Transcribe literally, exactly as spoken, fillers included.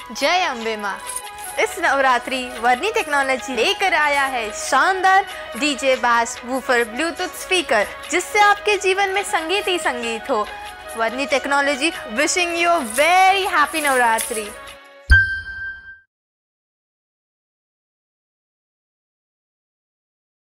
जय अम्बे माँ। इस नवरात्रि वर्नी टेक्नोलॉजी लेकर आया है शानदार DJ bass woofer Bluetooth speaker, जिससे आपके जीवन में संगीत ही संगीत हो। Varni technology wishing you very happy Navratri.